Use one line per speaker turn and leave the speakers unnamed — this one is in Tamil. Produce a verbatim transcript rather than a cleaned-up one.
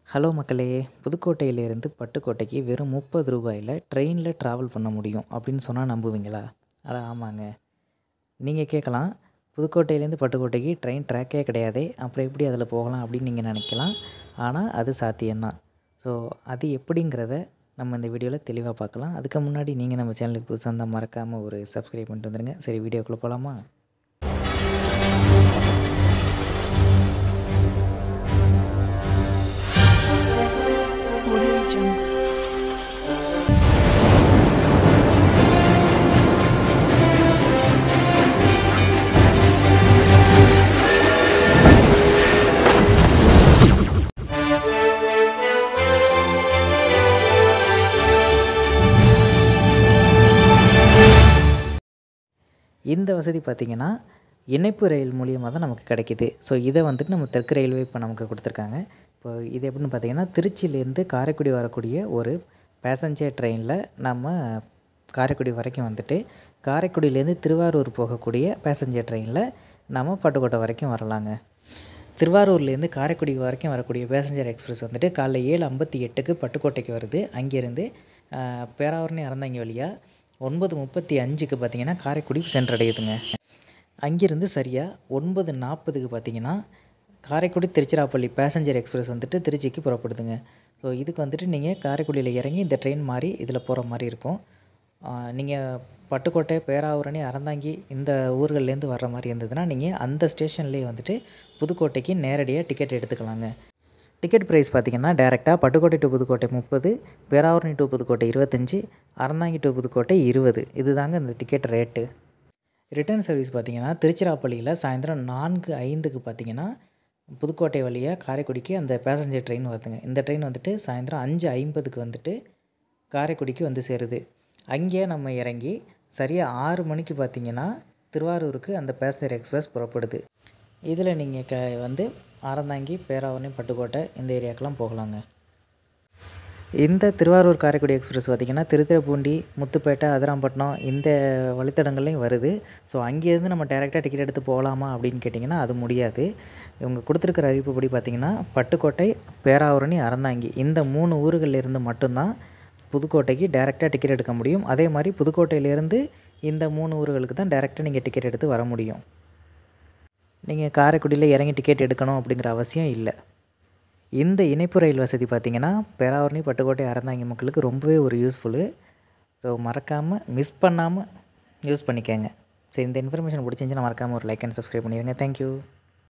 ஹலோ மக்களே! புதுக்கோட்டையிலேருந்து பட்டுக்கோட்டைக்கு வெறும் முப்பது ரூபாயில ட்ரெயின்ல ட்ராவல் பண்ண முடியும் அப்படின்னு சொன்னா நம்புவீங்களா? அட ஆமாங்க. நீங்க கேட்கலாம், புதுக்கோட்டையிலேருந்து பட்டுக்கோட்டைக்கு ட்ரெயின் ட்ராக்கே கிடையாதே, அப்புறம் எப்படி அதில போகலாம் அப்படின்னு நீங்க நினைக்கலாம். ஆனா அது சாத்தியம் தான். ஸோ அது எப்படிங்கிறத நம்ம இந்த வீடியோல தெளிவா பார்க்கலாம். அதுக்கு முன்னாடி நீங்க நம்ம சேனலுக்கு புதுசா இருந்தா மறக்காம ஒரு சப்ஸ்கிரைப் பண்ணிட்டு வந்துருங்க. சரி வீடியோக்குள்ள போலாமா?
Audio Jungle.
இந்த வசதி பார்த்தீங்கன்னா, இணைப்பு ரயில் மூலியமா தான் நமக்கு கிடைக்குது. ஸோ இத வந்துட்டு நம்ம தெற்கு ரயில்வே இப்போ நமக்கு குடுத்துருக்காங்க. இப்போ இது எப்படின்னு பார்த்தீங்கன்னா, திருச்சியிலேருந்து காரைக்குடி வரக்கூடிய ஒரு பேசஞ்சர் ட்ரெயினில நம்ம காரைக்குடி வரைக்கும் வந்துட்டு, காரைக்குடியிலேருந்து திருவாரூர் போகக்கூடிய பேசஞ்சர் ட்ரெயினில நம்ம பட்டுக்கோட்டை வரைக்கும் வரலாங்க. திருவாரூர்லேருந்து காரைக்குடி வரைக்கும் வரக்கூடிய பேசஞ்சர் எக்ஸ்பிரஸ் வந்துட்டு காலைல ஏழு ஐம்பத்தி எட்டுக்கு பட்டுக்கோட்டைக்கு வருது. அங்கேருந்து அ பேராவூரணி அறந்தாங்கி வழியா ஒன்பது முப்பத்தி ஐந்துக்கு பார்த்தீங்கன்னா, காரைக்குடி சென்றடையுதுங்க. அங்கிருந்து சரியா ஒன்பது நாற்பதுக்கு பார்த்தீங்கன்னா, காரைக்குடி திருச்சிராப்பள்ளி பேசஞ்சர் எக்ஸ்பிரஸ் வந்துட்டு திருச்சிக்கு புறப்படுதுங்க. ஸோ இதுக்கு வந்துட்டு நீங்க காரைக்குடியில இறங்கி இந்த ட்ரெயின் மாறி இதில போற மாரி இருக்கும். அ நீங்க பட்டுக்கோட்டை, பேராவூரணி, அறந்தாங்கி இந்த ஊர்கள்லேருந்து வர்ற மாரி இருந்ததுன்னா, நீங்க அந்த ஸ்டேஷன்லேயே வந்துட்டு புதுக்கோட்டைக்கு நேரடியா டிக்கெட் எடுத்துக்கலாங்க. டிக்கெட் பிரைஸ் பார்த்தீங்கன்னா, டைரக்ட்டா பட்டுக்கோட்டை டூ புதுக்கோட்டை முப்பது, பேராவூரணி டூ புதுக்கோட்டை இருபத்தைந்து, அறந்தாங்கி டூ புதுக்கோட்டை இருபது. இதுதாங்க இந்த டிக்கெட் ரேட்டு. ரிட்டர்ன் சர்வீஸ் பார்த்தீங்கன்னா, திருச்சிராப்பள்ளியில சாயந்தரம் நான்கு ஐந்துக்கு பார்த்தீங்கன்னா, புதுக்கோட்டை வழியா காரைக்குடிக்கு அந்த பேசஞ்சர் ட்ரெயின் வருதுங்க. இந்த ட்ரெயின் வந்துட்டு சாயந்தரம் ஐந்து ஐம்பதுக்கு வந்துட்டு காரைக்குடிக்கு வந்து சேருது. அங்கே நம்ம இறங்கி சரியா ஆறு மணிக்கு பார்த்தீங்கன்னா, திருவாரூருக்கு அந்த பேசஞ்சர் எக்ஸ்பிரஸ் புறப்படுது. இதில நீங்க க வந்து அறந்தாங்கி, பேராவூரணி, பட்டுக்கோட்டை இந்த ஏரியாக்கெல்லாம் போகலாங்க. இந்த திருவாரூர் காரைக்குடி எக்ஸ்பிரஸ் பார்த்தீங்கன்னா, திருத்துறைப்பூண்டி, முத்துப்பேட்டை, அதிராம்பட்டினம் இந்த வழித்தடங்கள்லையும் வருது. ஸோ அங்கேருந்து நம்ம டைரக்ட்டா டிக்கெட் எடுத்து போகலாமா அப்படின்னு கேட்டிங்கன்னா, அது முடியாது. இவங்க குடுத்துருக்கிற அறிவிப்புப்படி பார்த்தீங்கன்னா, பட்டுக்கோட்டை, பேராவூரணி, அறந்தாங்கி இந்த மூணு ஊர்கள்ல இருந்து மட்டும் தான் புதுக்கோட்டைக்கு டைரக்ட்டா டிக்கெட் எடுக்க முடியும். அதே மாரி புதுக்கோட்டையிலேருந்து இந்த மூணு ஊர்களுக்கு தான் டைரக்ட்டா நீங்க டிக்கெட் எடுத்து வர முடியும். நீங்க காரைக்குடியில இறங்கி டிக்கெட் எடுக்கணும் அப்படிங்கிற அவசியம் இல்ல. இந்த இணைப்பு ரயில் வசதி பார்த்தீங்கன்னா, பேராவூரணி, பட்டுக்கோட்டை, அறந்தாங்கி மக்களுக்கு ரொம்பவே ஒரு யூஸ்ஃபுல்லு. ஸோ மறக்காம மிஸ் பண்ணாம யூஸ் பண்ணிக்கங்க. சரி இந்த இன்ஃபர்மேஷன் பிடிச்சிருந்துச்சுன்னா மறக்காம ஒரு லைக் அண்ட் சப்ஸ்கிரைப் பண்ணிருங்க. Thank you.